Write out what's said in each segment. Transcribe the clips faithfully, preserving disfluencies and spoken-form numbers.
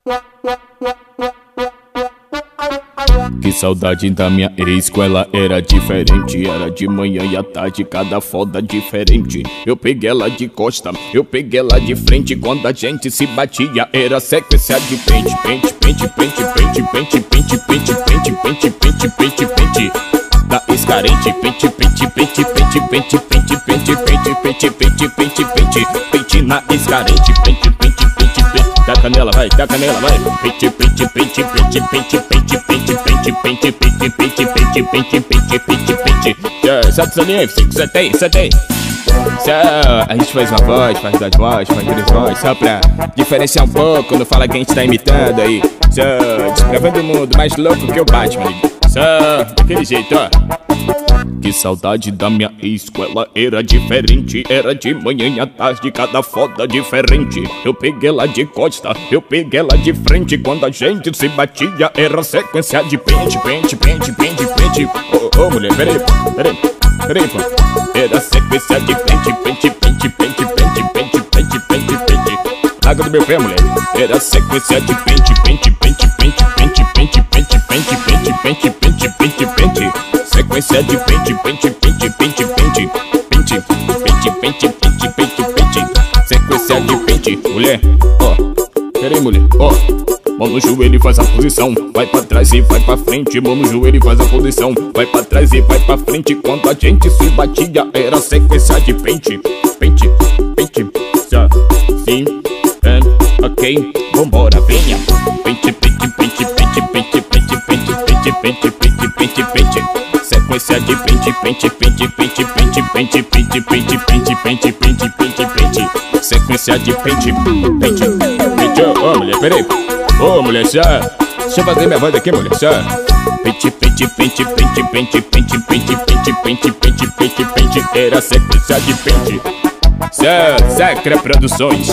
Que saudade da minha ex-escola, era diferente. Era de manhã e à tarde, cada foda diferente. Eu peguei ela de costa, eu peguei ela de frente. Quando a gente se batia, era sequência de pente. Pente, pente, pente, pente, pente, pente, pente, pente, pente, pente, pente, pente. Da ex-carente, pente, pente, pente, pente, pente, pente, pente, pente, pente, pente, pente, pente, pente na ex-carente, pente, pente, pente, pente. Da canela, vai, da canela, vai. Pente, pente, pente, pente, pente, pente, pente, pente, pente, pente, pente, pente, pente, pente, pente, pente. Só desalinha, você tem, você tem. Só, a gente faz uma voz, faz duas vozes, faz três vozes, só pra diferenciar um pouco quando fala que a gente tá imitando aí. Só, descrevendo o mundo mais louco que o Batman. Só, daquele jeito, ó. Que saudade da minha ex-escola, era diferente. Era de manhã e à tarde, cada foda diferente. Eu peguei ela de costa, eu peguei ela de frente. Quando a gente se batia, era sequência de pente, pente, pente, pente, pente. Ô, oh, oh, mulher, peraí, peraí, peraí, pô. Era sequência de pente, pente, pente, pente, pente, pente, pente, pente, pente. Água do meu pé, mulher. Era sequência de pente, pente, pente, pente, pente, pente, pente, pente, pente, pente, pente, pente, pente. Sequência de pente, pente, pente, pente, pente, pente, pente, pente, pente, pente, pente. Sequência de pente, mulher, ó. Peraí, mulher, ó. Mão no joelho e faz a posição. Vai pra trás e vai pra frente. Mão no joelho e faz a posição. Vai pra trás e vai pra frente. Quando a gente se batia, era sequência de pente. Pente, pente, já, sim, é, ok, vambora, venha. Pente, pente, pente, pente, pente, pente, pente, pente, pente, pente, pente, pente. Sequência de pente, pente, pente, pente, pente, pente, pente, pente, pente, pente, pente, pente, pente. Sequência de pente, pente, pente. Ô, mulher, peraí. Ô, mulher, já. Deixa eu fazer minha voz aqui, mulher, já. Pente, pente, pente, pente, pente, pente, pente, pente, pente, pente, pente, pente. Era sequência de pente. Sacra Produções.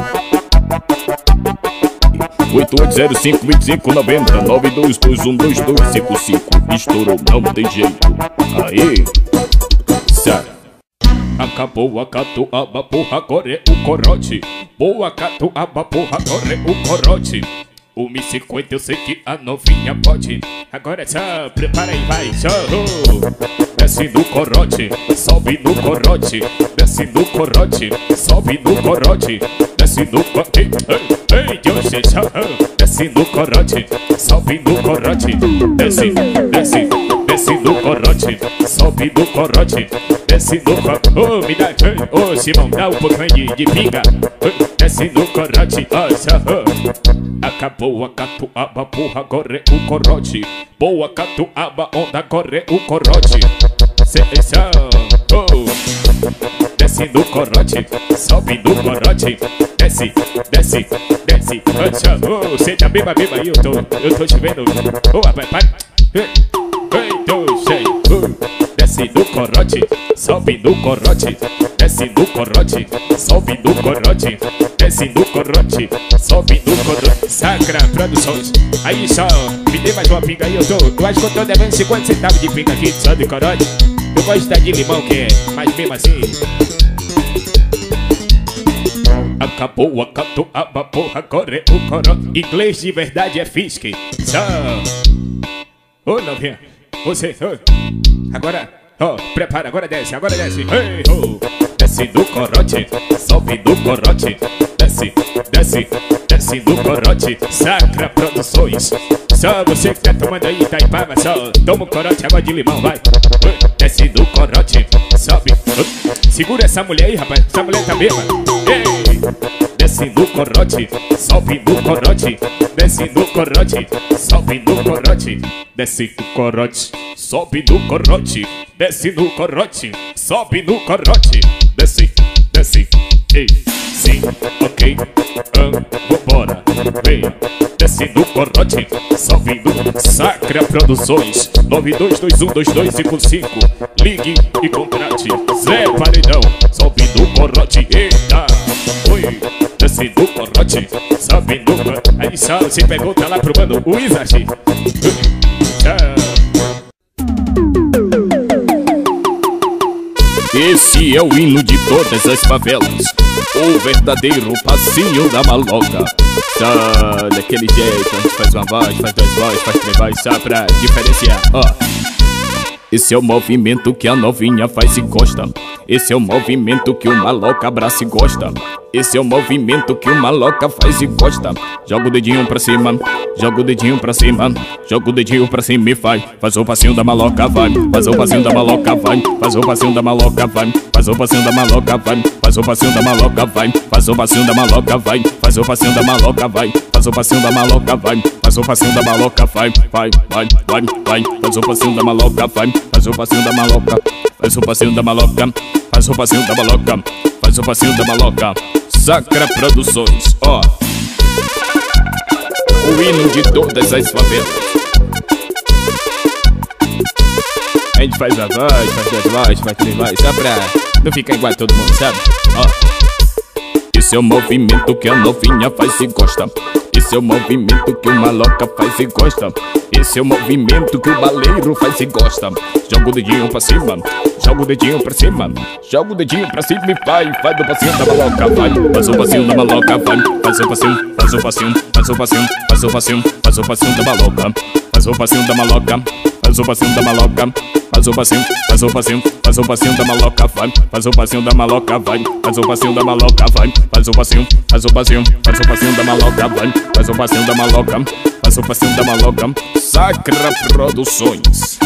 oito oito zero cinco, vinte e cinco, noventa, nove dois dois um dois dois cinco cinco. Estourou, não tem jeito. Aí, sério. Acabou a catuaba, porra, agora é o corote. Boa catuaba, porra, agora é o corote. um e cinquenta, eu sei que a novinha pode. Agora é só, prepara aí, vai, só. Desce no corote, sobe no corote. Desce no corote, sobe no corote. Desce no corote, ei, ei, Deus, desce no corote, sobe no corote. Desce, desce, desce no corote, sobe no corote. Desce no corote, oh, me dá, ô, oh, Simão, dá um pouquinho de, de pinga. Desce no corote, ó, só. Acabou a catuaba, porra, agora é o corote. Boa catuaba, onda, agora é o corote. Seleção, oh. Desce no corote, sobe no corote. Desce, desce, desce, oh, você tá beba, beba aí, eu tô, eu tô te vendo. Oh, rapaz, vai. Ei, tô cheio, oh. Desce no corote, sobe no corote. Desce no corote, sobe no corote. Desce no corote, sobe no corote. Sacra Produções. Aí só, me dê mais uma pinga aí, eu tô. Eu acho que eu tô devendo cinquenta centavos de pinga aqui só de corote. Eu gosto da de limão que é, mas mesmo assim. Acabou a catuaba, porra, agora é o corote. Inglês de verdade é Fisk. Só. Ô, novinha, você, ô. Agora, ó, prepara, agora desce, agora desce. Hey, oh. Desce no corote, sobe no corote. Desce, desce, desce no corote. Sacra Produções. Só você que tá tomando aí, Itaipava, só toma o corote, água de limão, vai. Desce no corote, sobe. Segura essa mulher aí, rapaz, essa mulher tá bêbada. Ei. Desce no corote, sobe no corote. Desce no corote, sobe no corote. Desce no corote, sobe no corote. Desce no corote, sobe no corote. Desce, desce, ei, sim, ok, ah, vambora, vem. Desce no corote, sobe no Sacra Produções. Nove dois dois um dois dois cinco cinco. Ligue e contrate Zé Paredão. Sobe no corote, eita, oi. Desce no corote, sobe no corote. Aí só se pegou, tá lá pro mano, o Isachi. Esse é o hino de todas as favelas. O verdadeiro passinho da maloca. Só daquele jeito, a gente faz uma voz, faz duas vozes, faz três vozes, só pra diferenciar, ó. Esse é o movimento que a novinha faz e gosta. Esse é o movimento que o maloca abraça e gosta. Esse é o movimento que o maloca faz e gosta. Joga o dedinho pra cima, joga o dedinho pra cima, joga o dedinho pra cima e faz. Faz o passinho da maloca, vai. Faz o passinho da maloca, vai. Faz o passinho da maloca, vai. Faz o passinho da maloca, vai. Faz o passinho da maloca, vai. Faz o passinho da maloca, vai. Faz o passinho da maloca, vai. Faz o passinho da maloca, vai. Faz o passinho da maloca, vai. Vai, vai, vai, vai. Faz o passinho da maloca, vai. Faz o passinho da maloca. Faz o passinho da maloca. Faz o passinho da maloca. Faz o passinho da maloca. Sacra Produções, ó. O hino de todas as favelas. A gente faz a voz, faz duas vozes, faz três vozes, só pra não ficar igual a todo mundo, sabe? Ó. Esse é o movimento que a novinha faz e gosta. Esse é o movimento que o maloca faz e gosta. Esse é o movimento que o baleiro faz e gosta. Joga o dedinho pra cima, joga o dedinho pra cima, joga o dedinho pra cima e vai. Faz o passinho da maloca, vai. Faz o passinho da maloca, vai. Faz o passinho, faz o passinho, faz o passinho, faz o passinho, faz o passinho da maloca. Faz o passinho da maloca. Faz o passinho da maloca. Faz o passinho, faz o passinho, faz o passinho da maloca, vai. Faz o passinho da maloca, vai. Faz o passinho da maloca, vai. Faz o passinho, faz o passinho, faz o passinho da maloca, vai. Faz o passinho da maloca. Faz o passinho da maloca. Sacra Produções.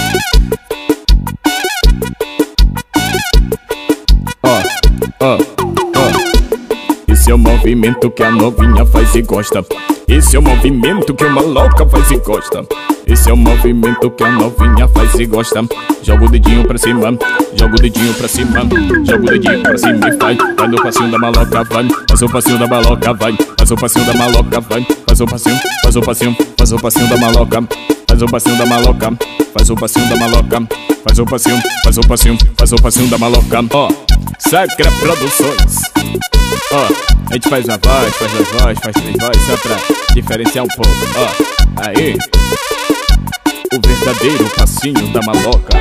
Ó, ó, ó. Esse é o movimento que a novinha faz e gosta. Esse é o movimento que o maloca faz e gosta. Esse é o movimento que a novinha faz e gosta. Joga o dedinho pra cima, joga o dedinho pra cima, joga o dedinho pra cima e faz. Faz o passinho da maloca, vai. Faz o passinho da maloca, vai. Faz o passinho da maloca, vai. Faz o passinho, faz o passinho, faz o passinho da maloca. Faz o passinho da maloca, faz o passinho da maloca. Faz o passinho, faz o passinho, faz o passinho da maloca. Ó, Sacra Produções. Ó, a gente faz uma voz, faz duas vozes, faz três vozes, só pra diferenciar um pouco. Ó, aí. O verdadeiro passinho da maloca.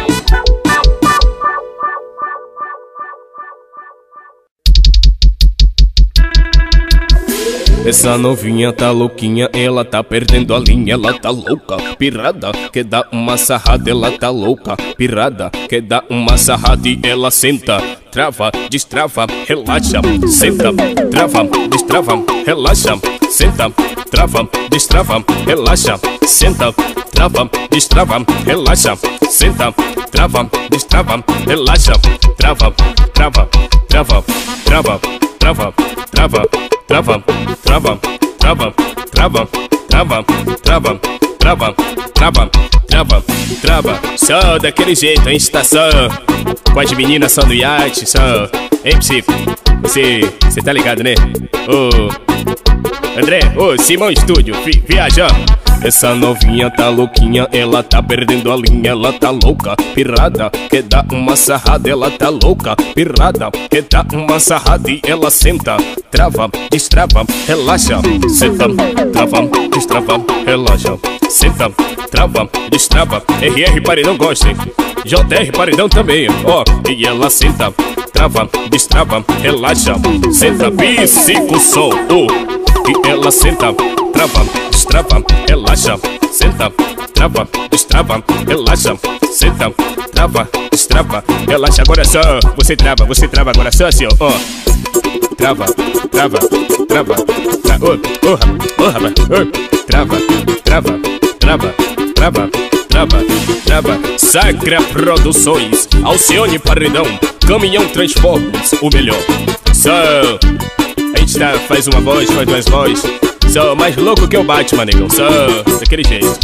Essa novinha tá louquinha, ela tá perdendo a linha, ela tá louca. Pirada, quer dar uma sarrada, ela tá louca. Pirada, quer dar uma sarrada e ela senta. Trava, destrava, relaxa, senta. Trava, destrava, relaxa, senta. Trava, destrava, relaxa, senta. Trava, destrava, relaxa, senta. Trava, destrava, relaxa. Trava, trava, trava, trava, trava, trava, trava, trava, trava, trava, trava, trava, trava, trava, trava, trava. Só daquele jeito, a gente tá só com as meninas só no iate, só. Hein, psico? Você, você tá ligado, né? Ô, André, ô, Simão Estúdio, vi, viajando. Essa novinha tá louquinha, ela tá perdendo a linha, ela tá louca. Pirada, quer dar uma sarrada, ela tá louca. Pirada, quer dar uma sarrada e ela senta. Trava, destrava, relaxa, senta. Trava, destrava, relaxa, senta. Trava, destrava, R R paredão gosta, hein? J R paredão também, ó. E ela senta. Trava, destrava, relaxa, senta. Psico som, oh. E ela senta. Trava, destrava, relaxa, senta. Trava, destrava, relaxa, senta. Trava, destrava, relaxa. Agora só, você trava, você trava agora só assim, ó. Trava, trava, trava, trava, oh, oh, oh, rapaz, oh. Trava, trava, trava, trava, trava, trava. Sacra Produções, Alcione Paredão, Caminhão Transportes, o melhor. Só, a gente tá, faz uma voz, faz duas vozes. Só mais louco que o Batman, negão. Só daquele jeito.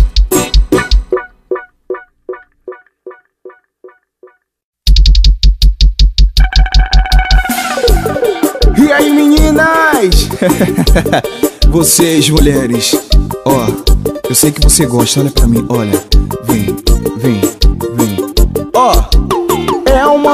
E aí, meninas? Vocês, mulheres. Ó, eu sei que você gosta. Olha pra mim, olha. Vem, vem, vem. Ó, é uma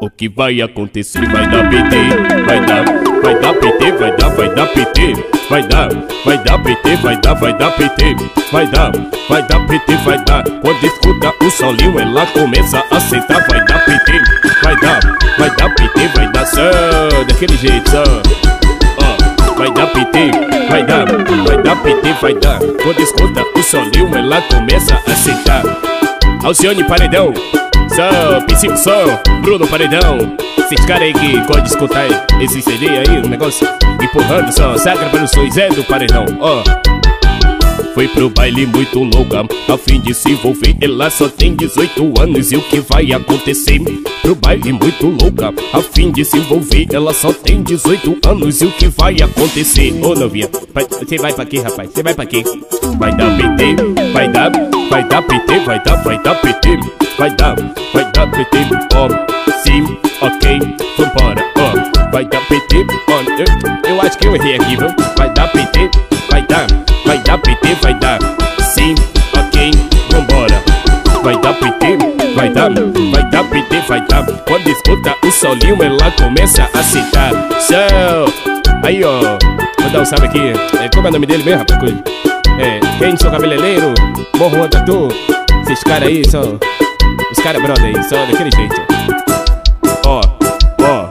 O que vai acontecer? Vai dar P T, vai dar, vai dar P T, vai dar, vai dar P T, vai dar, vai dar P T, vai dar, vai dar P T, vai dar, vai dar P T, vai dar. Quando escuta o solinho, ela começa a sentar, vai dar P T, vai dar, vai dar P T, vai dar só, daquele jeito só. Ó, vai dar P T, vai dar, vai dar P T, vai dar. Quando escuta o solinho, ela começa a sentar. Alcione Paredão, só, Piscico Som, Bruno Paredão. Esses caras aí que gostam de escutar esse C D aí, um negócio empurrando só, saca para o som, Zé do Paredão, ó. Foi pro baile muito louca, a fim de se envolver. Ela só tem dezoito anos e o que vai acontecer? Pro baile muito louca, a fim de se envolver. Ela só tem dezoito anos e o que vai acontecer? Ô novinha, você vai pra quê, rapaz? Você vai pra quê? Vai dar P T, vai dar, vai dar P T, vai dar, vai dar P T, vai dar, vai dar P T, ó, sim, ok, vambora, ó, vai dar P T, ó, eu, eu acho que eu errei aqui, viu? Vai dar P T, vai dar, vai dar P T, vai dar, sim, ok, vambora, vai dar P T, vai dar, vai dar P T, vai dar. Quando escuta o solinho, ela começa a citar, sol, aí ó, vou dar um salve aqui, é, como é o nome dele mesmo, rapaz? É, quem sou cabeleireiro, morro um tatu, esses caras aí são, os caras brother aí, só daquele jeito. Ó, ó.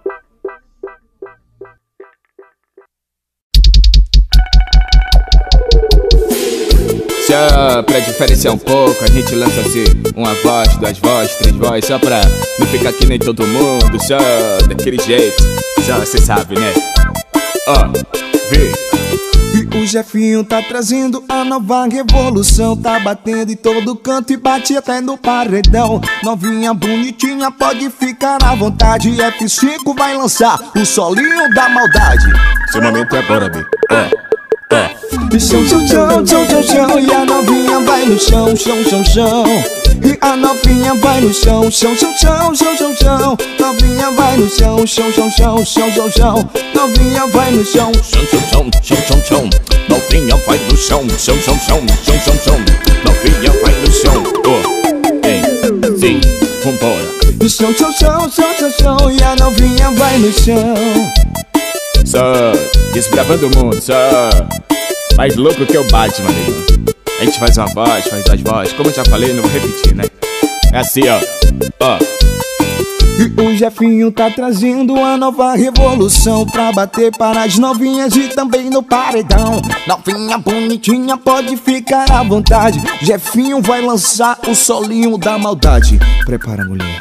Só pra diferenciar um pouco, a gente lança assim uma voz, duas vozes, três vozes, só pra não ficar que nem todo mundo, só daquele jeito, só cê sabe, né? Ó, vê. E o Jefinho tá trazendo a nova revolução. Tá batendo em todo canto e bate até no paredão. Novinha bonitinha, pode ficar à vontade. F cinco vai lançar o solinho da maldade. Seu momento é agora, B. Ó, ó. E chão, chão, chão, chão, chão, chão. E a novinha vai no chão, chão, chão, chão. E a novinha vai no chão, chão, chão, chão, chão, chão, chão. Novinha vai no chão, chão, chão, chão, chão, chão, chão. Novinha vai no chão, chão, chão, chão, chão, chão, chão. Novinha vai no chão, chão, chão, chão, chão, chão, chão. Novinha vai no chão, oh, ei, sim, vambora. E chão, chão, chão, chão, chão, chão. E a novinha vai no chão. Só desbravando o mundo, só mais louco que o Batman, amigo. A gente faz uma voz, faz duas vozes. Como eu já falei, não vou repetir, né? É assim, ó, ó. E o Jefinho tá trazendo uma nova revolução pra bater para as novinhas e também no paredão. Novinha bonitinha, pode ficar à vontade. Jefinho vai lançar o solinho da maldade. Prepara, mulher.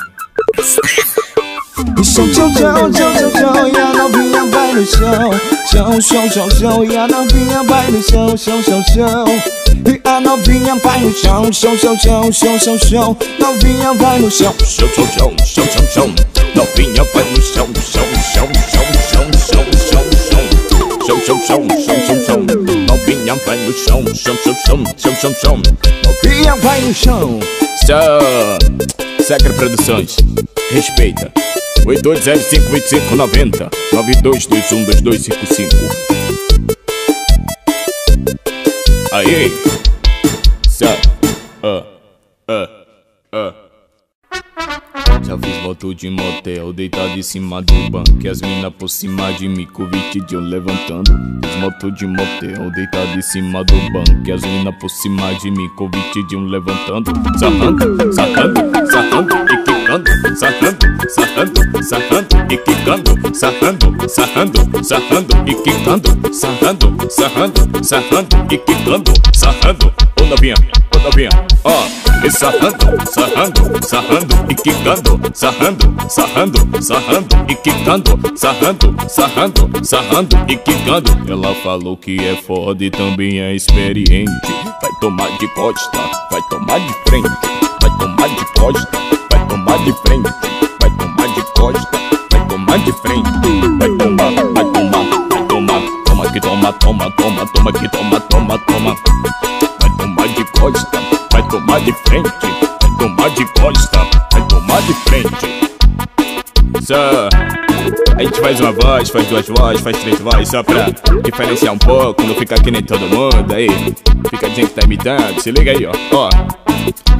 E chão, chão, chão, chão, chão, chão. E a novinha vai no chão. Chão, chão, chão, chão. E a novinha vai no chão, chão, chão, chão. E a novinha vai no chão, chão, chão, chão, chão, chão, chão. Novinha vai no chão, chão, chão, chão, chão, chão, chão. Novinha vai no chão, chão, chão, chão, chão, chão, chão, chão. Chão, chão, chão, chão, chão, chão. Novinha vai no chão, chão, chão, chão, chão, chão, chão. Novinha vai no chão. Só Sacra Produções, respeita. oito dois zero cinco oito cinco nove zero nove dois dois um dois dois cinco cinco. Aí, só, ah, ah, ah. Já fiz volta de motel, deitado em cima do banco, e as mina por cima de mim, com o vestido levantando. Fiz moto de motel, deitado em cima do banco, e as mina por cima de mim, com o vestido levantando. Sarrando, sarrando, sarrando e quicando, sarrando, sarrando, sarrando e quicando, sarrando, sarrando, sarrando e quicando, sarrando, sarrando, sarrando e quicando, sarrando. Ô novinha, ô novinha, ó, e sarrando, sarrando, sarrando e quicando, sarrando, sarrando, sarrando e quicando, sarrando, sarrando, sarrando e quicando. Ela falou que é foda e também é experiente. Vai tomar de costa, vai tomar de frente, vai tomar de costa, vai tomar de frente, vai tomar de costa, vai tomar de frente, vai tomar, vai tomar, vai tomar, toma que toma, toma, toma, toma que toma, toma, toma. Vai tomar de costa, vai tomar de frente, vai tomar de costa, vai tomar de frente. Só a gente faz uma voz, faz duas vozes, faz três vozes, só pra diferenciar um pouco, não fica que nem todo mundo aí. Fica dizendo que tá imitando, se liga aí, ó, ó.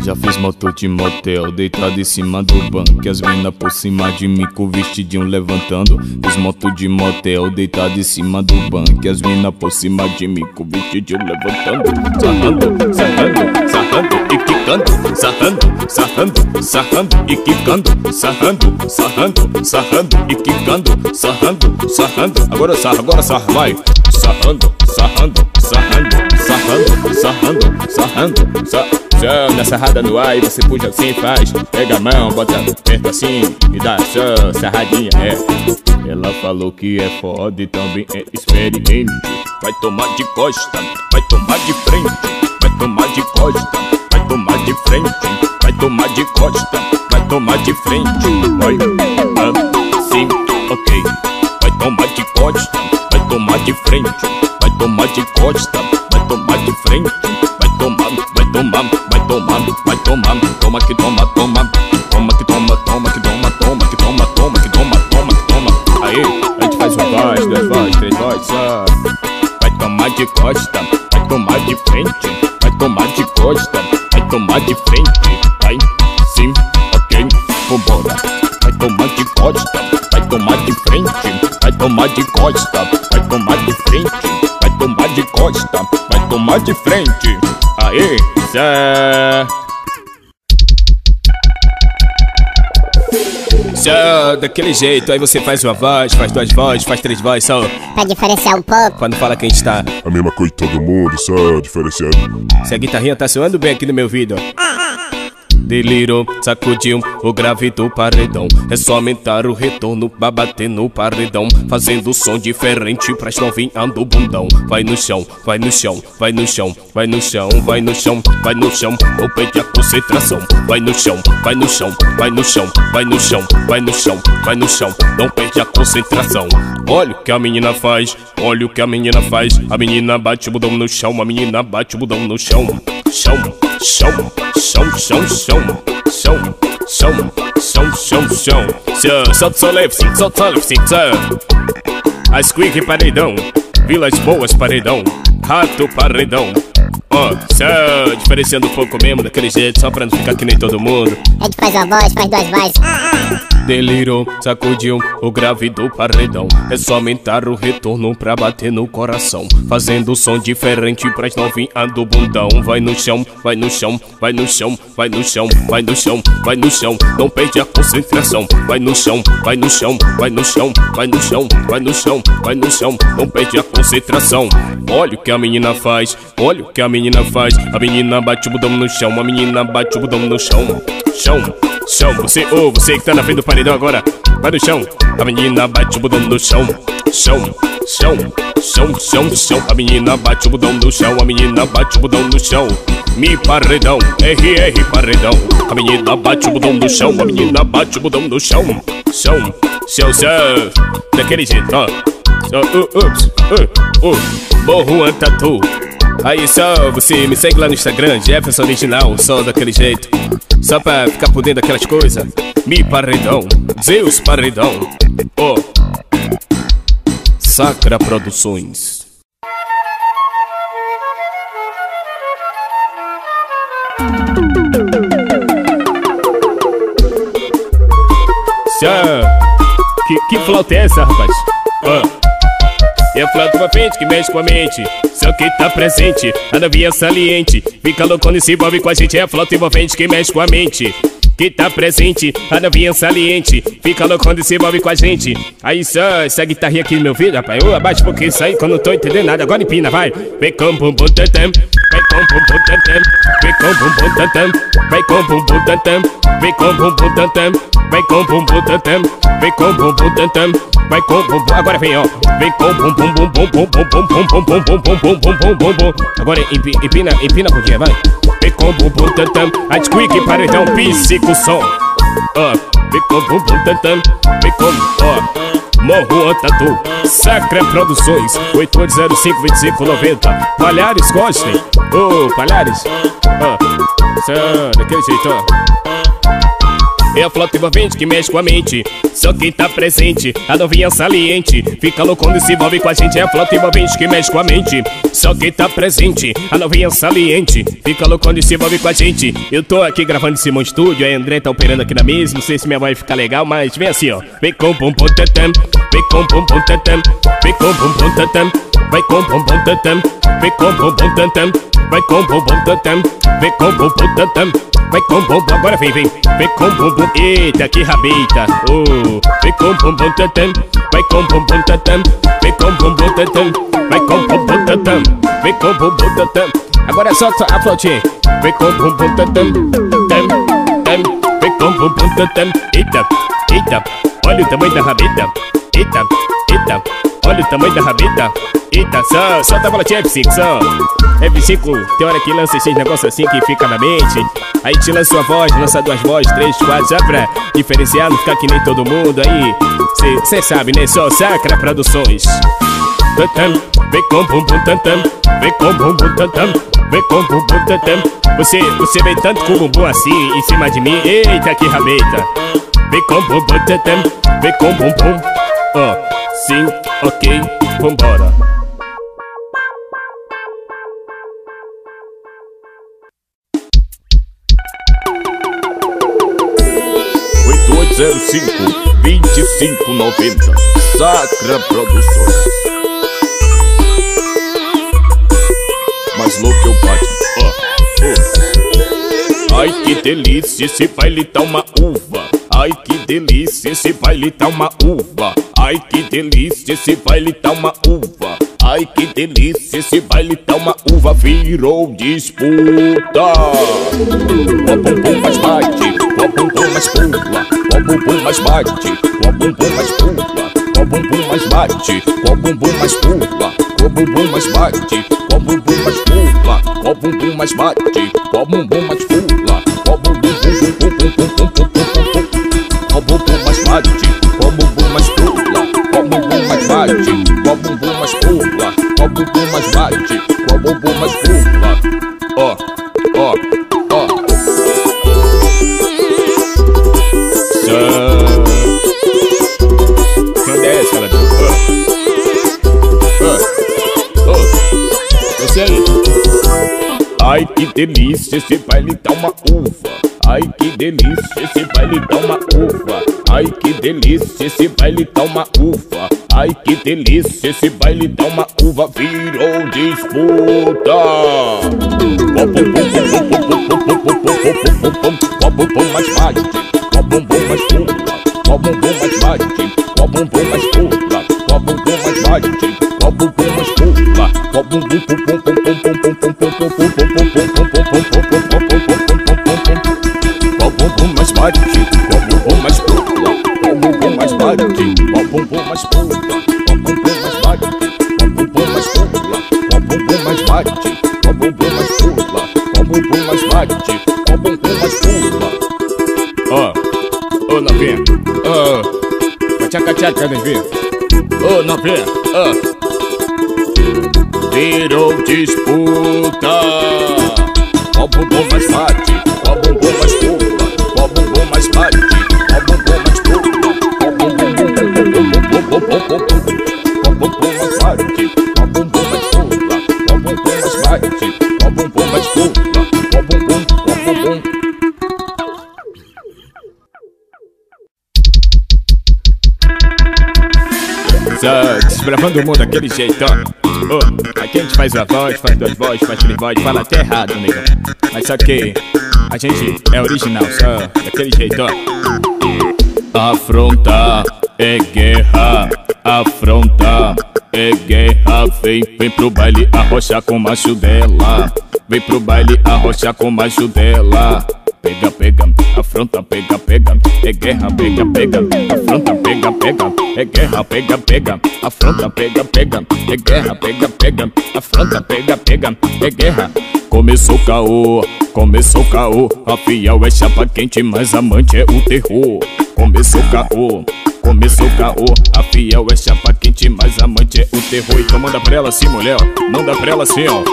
Já fiz moto de motel, deitado em cima do banco, e as mina por cima de mim com o vestidinho levantando. Fiz moto de motel, deitado em cima do banco, e as mina por cima de mim com o vestidinho levantando. Sarrando, sarrando, sarrando e quicando. Sarrando, sarrando, sarrando e quicando. Sarrando, sarrando, sarrando e quicando. Sarrando, sarrando. Agora sarra, agora sarra, vai. Sarrando, sarrando, sarrando, sarrando, sarrando, sarrando, sarrando. Só na sarrada no ar e você puxa assim, faz. Pega a mão, bota perto assim e dá só sarradinha, é. Ela falou que é foda e também é experiente. Vai tomar de costa, vai tomar de frente. Vai tomar de costa, vai tomar de frente. Vai tomar de costa, vai tomar de frente. Vai, assim, ok. Vai tomar de costa, vai tomar de frente. Vai tomar de costa, vai tomar de frente. Vai tomar, vai tomar, vai tomar, vai tomar. Toma que toma, toma. Toma que toma, toma que toma, toma que toma, toma que toma, toma que toma. Aí, a gente faz uma voz, duas vozes, três vozes, só. Vai tomar de costa, vai tomar de frente. Vai tomar de costa, vai tomar de frente. Vai, sim, ok, vambora. Vai tomar de costa, vai tomar de frente. Vai tomar de costa, vai tomar de frente. Vai tomar de costa, vai tomar de frente. Aê, Zé. Só daquele jeito, aí você faz uma voz, faz duas vozes, faz três vozes, só pra diferenciar um pouco. Pra não falar que a gente tá a mesma coisa de todo mundo, só diferenciado. Se a guitarrinha tá soando bem aqui no meu ouvido, ó. Delirou, sacudiu o grave do paredão. É só aumentar o retorno pra bater no paredão, fazendo som diferente pras novinhas do bundão. Vai no chão, vai no chão, vai no chão, vai no chão, vai no chão, vai no chão, não perde a concentração. Vai no chão, vai no chão, vai no chão, vai no chão, vai no chão, vai no chão, não perde a concentração. Olha o que a menina faz, olha o que a menina faz. A menina bate o bundão no chão, a menina bate o bundão no chão. Chão, chão, chão, chão, chão, chão, chão, chão, chão, chão. Solta o seu leve, solta o leve, a Squeak paredão, Vilas Boas paredão, Rato paredão. Ó, oh, só diferenciando um pouco mesmo daquele jeito, só pra não ficar que nem todo mundo. A gente faz uma voz, faz duas vozes. Delirou, sacudiu o grave do paredão. É só aumentar o retorno pra bater no coração, fazendo som diferente pras novinhas do bundão. Vai no chão, vai no chão, vai no chão, vai no chão, vai no chão, vai no chão, não perde a concentração. Vai no chão, vai no chão, vai no chão, vai no chão, vai no chão, vai no chão, não perde a concentração. Olha o que a menina faz, olha o que a menina faz. A menina bate o bundão no chão, a menina bate o bundão no chão. Chão, chão, você ou oh, você que tá na frente do paredão agora, vai no chão. A menina bate o bundão no chão. Chão, chão, chão, chão, chão. A menina bate o bundão no chão, a menina bate o bundão no chão. Mi paredão, R R paredão. A menina bate o bundão no chão, a menina bate o bundão no chão. Chão, chão, chão. Daquele jeito, ó. Uh, ups, uh, uh. Borro Tatu. Aí só você me segue lá no Instagram, Jefferson Original, só daquele jeito, só pra ficar por dentro daquelas coisas. Mi paredão, Zeus paredão, ó, oh. Sacra Produções. Tchau. Que, que flauta é essa, rapaz? Ó, oh. É a flauta pra frente que mexe com a mente, só que tá presente, a novinha saliente. Fica loucona e se envolve com a gente. É a flauta envolvente que mexe com a mente, que tá presente, a novinha saliente. Fica loucona e se envolve com a gente. Aí só essa guitarrinha aqui no meu ouvido, rapaz. Eu abaixo porque isso aí que eu não tô entendendo nada. Agora empina, vai. Vem com bumbum tatam, vem com bumbum tatam, vem com bumbum tatam, vem com bumbum tatam, vem com bumbum tatam, vem com bumbum tatam, vem com bumbum tatam, vai com bumbum. Agora vem, ó. Vem com bumbum bum bum bum bum bum bum bum bum bum bum bum bum bum bum. Agora empina, empina por dia, vai. Vem com bumbum tatam, a Squeak paredão, psico som. Ó, vem com bumbum tatam, vem com, ó. Morro Tatu, Sacra Produções, oito oito zero cinco, dois cinco nove zero. Palhares, gostem. Ô, oh, Palhares. Ó, só daquele jeito, ó. É a flota envolvente que mexe com a mente. Só quem tá presente, a novinha saliente, fica louco quando se envolve com a gente. É a flota envolvente que mexe com a mente. Só quem tá presente, a novinha saliente, fica louco quando se envolve com a gente. Eu tô aqui gravando em Simão Estúdio, a André tá operando aqui na mesa. Não sei se minha voz vai ficar legal, mas vem assim, ó. Vem com bum bum tatam, vem com bum bum tatam, vem com bum bum tatam, vai com bum bum tatam, vem com bum bum tatam, vai com bum bum tatam, vem com bum bum tatam, vai com bum bum. Agora vem, vem, vem com bum bum. Eita, que rabeta. Oh, vem com bum bum tatam, vai com bum bum tatam, vem com bum bum tatam, vai com bum bum tatam, vem com bum bum tatam. Agora solta a flotinha. Vem com bum bum tatam, tam, tam, vem com bum bum tatam. Eita, eita, olha o tamanho da rabeta. Eita, eita, olha o tamanho da rabeta. Eita, só, solta a bola de F cinco, só F cinco, tem hora que lança esses negócios assim que fica na mente. Aí te lança uma voz, lança duas vozes, três, quatro, só pra diferenciar, não ficar que nem todo mundo. Aí, cê, cê sabe, né, só Sacra Produções. Tatam, vem com bumbum tatam, vem com bumbum tatam, vem com bumbum tatam. Você, você vem tanto com o bumbum assim em cima de mim. Eita, que rabeta. Vem com bumbum tatam, vem com bumbum. Ó, oh, sim, ok, vambora. oito oito zero cinco, dois cinco nove zero, Sacra Produções. Mais louco que o Batman. Oh, oh. Ai que delícia, esse baile tá uma uva. Ai que delícia, esse baile tá uma uva. Ai que delícia, esse baile tá uma uva. Ai que delícia, esse baile tá uma uva. Virou disputa. O bumbum mais bate, o bumbum mais pula, o bumbum mais bate, o bumbum mais pula, o bumbum mais bate, o bumbum mais pula, o bumbum mais bate, o bumbum mais pula, o bumbum mais bate, o bumbum mais pula, o bumbum bum bum bum bum bum bum bum. O bumbum mais bate, o bumbum mais pula, o bumbum mais bate, o bumbum mais pula, o bumbum mais bate, o bumbum mais pula. Ó, ó, ó. Quando é essa, galera? Ó, ó, você aí. Ai que delícia, esse baile tá uma uva. Ai que delícia, esse baile tá uma uva. Ai que delícia, esse baile tá uma uva. Ai que delícia, esse baile tá uma uva. Virou disputa. O bumbum mais bate, o bumbum mais pula, o bumbum mais bate, o bumbum mais pula, o bumbum mais bate, o bumbum mais pula, o bumbum pum pum pum pum pum pum pum pum pum pum pum pum o bumbum mais bate, o bumbum mais pula, o bumbum mais bate, o bumbum mais pula, o bumbum mais bate, o bumbum mais pula, o bumbum mais bate, o bumbum mais pula, o bumbum mais bate, o bumbum mais pula. Ó, ô novinha, ó, cachaca cachaca, novinha, ô novinha, ó, virou disputa. O bumbum mais bate, o bumbum mais pula, o bumbum mais bate, o bumbum mais pula, o bumbum bum bum bum bum bum bum bum bum. O bumbum mais bate, o bumbum mais pula, o bumbum mais bate, o bumbum mais pula, o bumbum, o bumbum. Só desbravando o mundo daquele jeito, ó. Oh, aqui a gente faz uma voz, faz duas vozes, faz três vozes, fala até errado, negão. Mas só que a gente é original, só daquele jeito, ó. Afronta é guerra, afronta é guerra. Vem, vem pro baile arrochar com o macho dela. Vem pro baile arrochar com o macho dela. Pega, pega, afronta, pega, pega. É guerra, pega, pega. Afronta, pega, pega. É guerra, pega, pega. Afronta, pega, pega. É guerra, pega, pega. Afronta, pega, pega. É guerra. Começou o caô, começou o caô. A fiel é chapa quente, mas amante é o terror. Começou o caô, começou o caô. A fiel é chapa quente, mas amante é o terror. Então manda pra ela assim, mulher, ó. Manda pra ela assim, ó.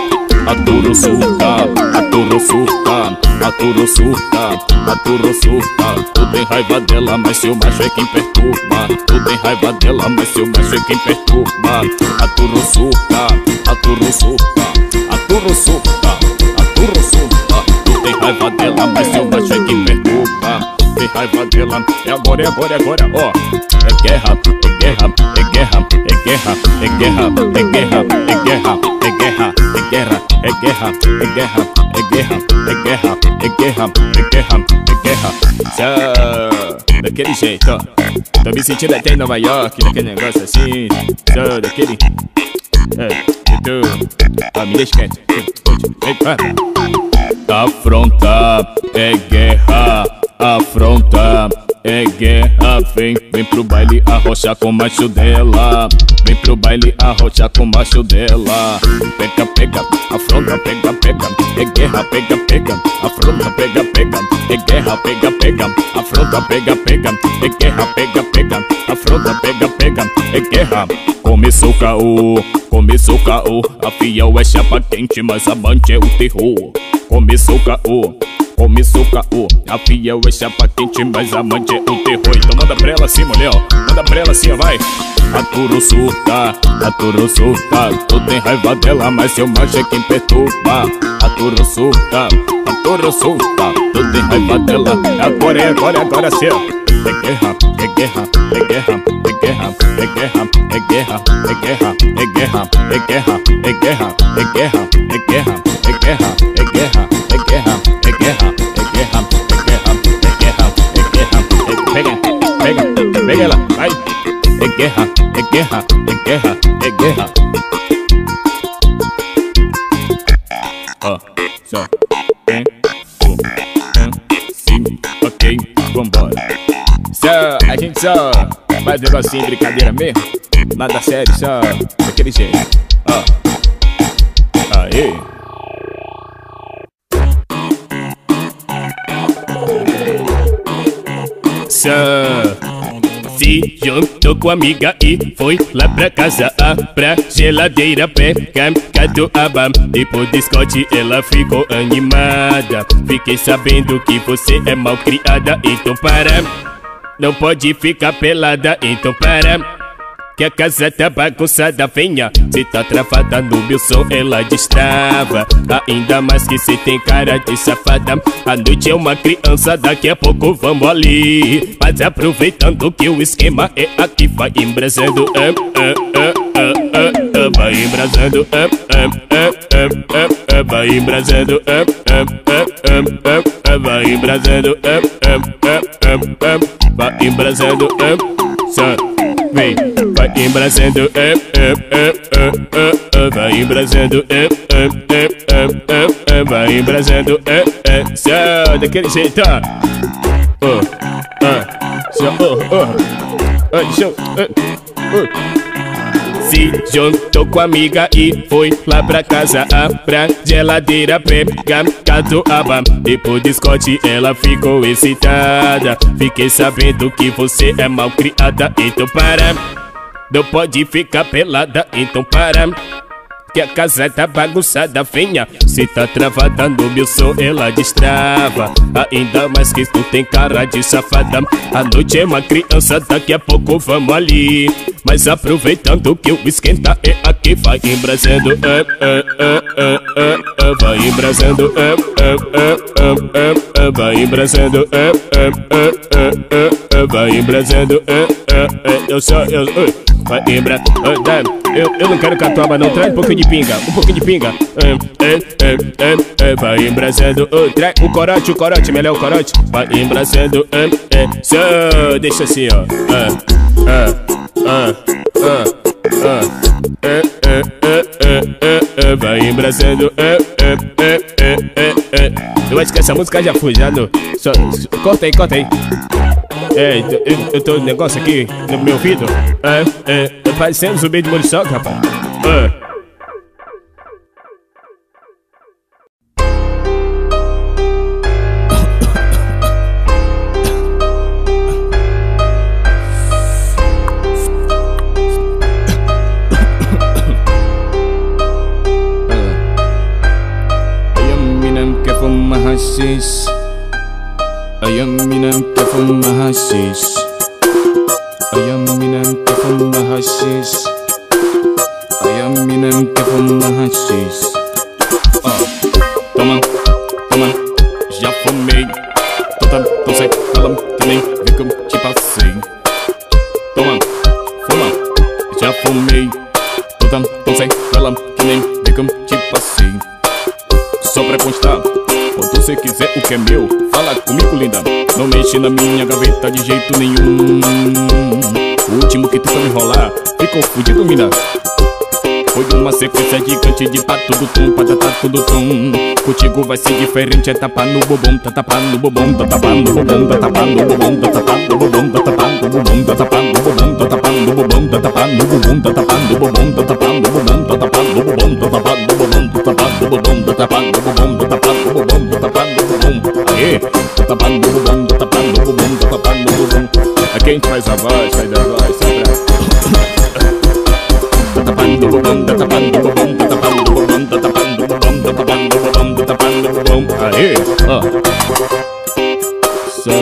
a turro surta, a turro surta, a turro surta, a turro surta. Tu tem raiva dela, mas seu macho é quem perturba. Tu tem raiva dela, mas seu macho é quem perturba. A turro surta, a turro surta, a turro surta, a turro surta. Tu tem raiva dela, mas seu macho é quem perturba. Tem raiva dela, é agora, é agora, é agora, ó. É guerra, é guerra, é guerra, é guerra, é guerra, é guerra, é guerra, é guerra, é guerra, é guerra, é guerra, é guerra, é guerra, é guerra, é guerra, é guerra. Só daquele jeito, ó. Tô me sentindo até em Nova York, daquele negócio assim. Só daquele. É, eu tô. Ah, me deixa quieto. Vem, vai. Afronta, é guerra. Afronta, é guerra. Vem, vem pro baile arrochar com o macho dela. Vem pro baile arrochar com o macho dela. Pega, pega, afronta, pega, pega. É guerra, pega, pega. Afronta, pega, pega. É guerra, pega, pega. Afronta, pega, pega. É guerra, pega, pega. Afronta, pega, pega. É guerra. Começou o caô, começou o caô. A fiel é chapa quente, mas amante é o terror. Começou o caô, começou o caô. A fiel é chapa quente, mas amante é o terror. Então manda pra ela assim, mulher, ó. Manda pra ela assim, ó, vai. A turro surta, a turro surta. Tu tem raiva dela, mas seu macho é quem perturba. A turro surta, a turro surta. Tu tem raiva dela, agora é agora, é agora sim, ó. É guerra, é guerra, é guerra, é guerra, é guerra, é guerra, é guerra, é guerra, é guerra, é guerra, é guerra, é guerra, é guerra, é guerra, é guerra, é guerra, é guerra, é guerra, é guerra, é guerra, pega, pega, pega ela, vai. É guerra, é guerra, é guerra, é guerra. Ó, só, um, um, sim, ok, vambora. Só, a gente só faz um negocinho, brincadeira mesmo. Nada sério, só daquele jeito. Ó, aê. Só se juntou com a amiga e foi lá pra casa. A pra geladeira pegar catuaba. Depois do Scott ela ficou animada. Fiquei sabendo que você é mal criada, então para. Não pode ficar pelada, então para. Que a casa tá bagunçada, venha. Cê tá travada no meu som, ela destrava. Ainda mais que cê tem cara de safada. A noite é uma criança, daqui a pouco vamos ali. Mas aproveitando que o esquema é aqui, vai embrasando, ah, ah, ah, ah, ah, ah, vai embrasando, ah, ah, ah, ah, ah, ah, vai embrasando, ah, ah, ah, ah, ah, ah, vai embrasando, ah, ah, ah, ah, ah, vai embrasando, ah, só vem. Vai embrasando, é, é, é, é, é, é, vai embrasando, é, é, é, é, é, vai embrasando, é, é, só daquele jeito, ó. Oh, ah, só, oh, oh, oh, show, oh, oh. Se juntou com a amiga e foi lá pra casa. A pra geladeira pegar catuaba. Depois do Scott ela ficou excitada. Fiquei sabendo que você é mal criada, então para. Não pode ficar pelada, então para. Que a casa tá bagunçada, venha. Cê tá travada no meu som, ela destrava. Ainda mais que tu tem cara de safada. A noite é uma criança, daqui a pouco vamos ali. Mas aproveitando que o esquenta é aqui, vai embrasando, é, é, é, é, é, é, vai embrasando, é, é, é, é, é, vai embrasando, é, é, é, é, é, vai embrasando, é, é, é, eu só, eu, vai embrasando, eu, eu não quero catuaba não, traz um pouquinho de pinga, um pouquinho de pinga, é, é, é, é, vai embrasando, traz o corote, o corote, melhor o corote, vai embrasando, é, é, só, deixa assim, ó, é, é. Ah, ah, ah, é, é, é, é, é, vai embrasando, é, é, é, é, é, é. Eu acho que essa música já foi, já no. Só, corta aí, corta aí. É, eu, eu tô um negócio aqui no meu ouvido. É, é, parecendo zumbi de muriçoca, rapaz. É. menina quer fumar haxixe. Ai, a menina quer fumar haxixe. Ai, a menina quer fumar haxixe. Ai, a menina quer fumar haxixe. Oh, toma, toma, já fumei. Tô tão, tão sequela que nem vi como te passei. Toma, fuma, já fumei. Tô tão, tão sequela que nem vi como te passei. Só pra constar, quando você quiser o que é meu, fala comigo, linda. Não mexe na minha gaveta de jeito nenhum. O último que tenta me enrolar ficou fudido, mina. Foi uma sequência gigante de tá tudo tum, patata tudo tum. Contigo vai ser diferente, é tapa no bobom, tá tapa no bobom, tá tapa no bobom, tá tapa no bobom, tá tapa no bobom, tá tapa no bobom, tá tapa no bobom, tá tapa no bobom, tá tapa no bobom, tá tapa no bobom, tá tapa no bobom, tá tapa no bobom, tá tapa no bobom, tá tapa no bobom, tá tapa no bobom, tá tapa no bobom, tá tapa no bobom. Aê, tá tapa no bobom, tá tapa no bobom, tá tapa no bobom. É quem faz a voz, sai da voz, sai pra tá tapando o bobão, tá tapando o bobão, tá tapando o bobão, tá tapando o bobão, tá tapando o bobão, tá tapando o bobão. Aê, ó. Só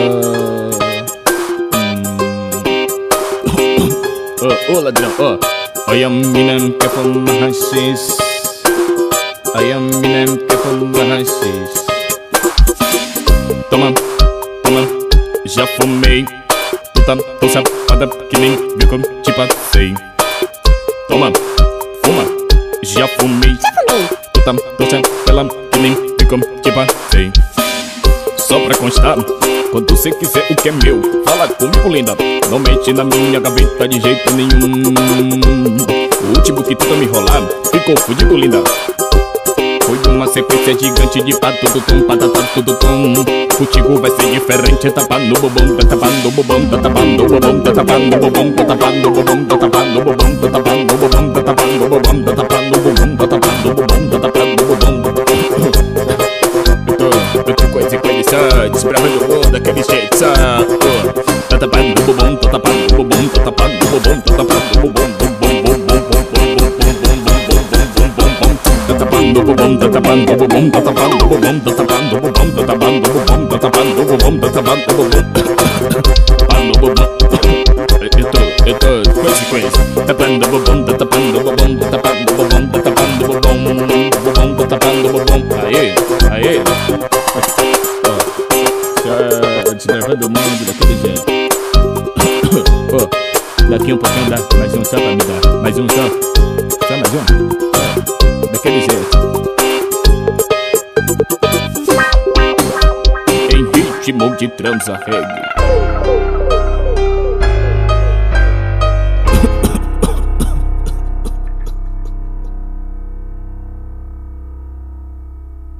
Ô, ô ladrão, ó. Ai, a mina quer fumar haxixe. Ai, a mina quer fumar haxixe. Toma, toma, já fumei. Tu tá tão safada que nem vi como te passei. Toma, fuma, já fumei. Já fumei. Tu tá tão sequela que nem vi como te passei. Só pra constar, quando você quiser o que é meu, fala comigo, linda. Não mente na minha gaveta de jeito nenhum. O último que tenta me enrolar ficou fudido, linda. Foi uma sequência gigante de pá tudo tum, patata tudo tum. Contigo vai ser diferente, tá tapa no bobão, tá tapa no bobão, tá tapa no bobão, tá tapa no bobão, tá tapa no bobão, tá tapa no bobão, tá tapa no bobão, tá tapa no bobão, tá tapa no bobão, tá tapa no bobão, tá tapa no bobão. Eu tô, eu tô com esse condição, desbravando o mundo daquele jeito, sabe? Tá tapando o bobão, tá tapando o bobão, tá tapando o bobão, tá tapando o bobão, bom, bom, bom, bom, bom, bom, tá tapando o bobão, tá tapando o bobão, tá tapando o bobão, tá tapando o bobão, tá tapando o bobão, tá tapando o bobão, tá tapando o bobão, tapando o bobão. Eu tô, eu tô com esse coisa, tapando o bobão, tá tapando o bobão, tá tapando o bobão, tá tapando o bobão, bobão, tá tapando o bobão. Aê, aê. Ó, já desbravando o mundo daquele jeito. Ó, daqui um pouquinho dá mais um só pra me dar, mais um só, só mais um. Daquele jeito, em ritmo de transa reggae.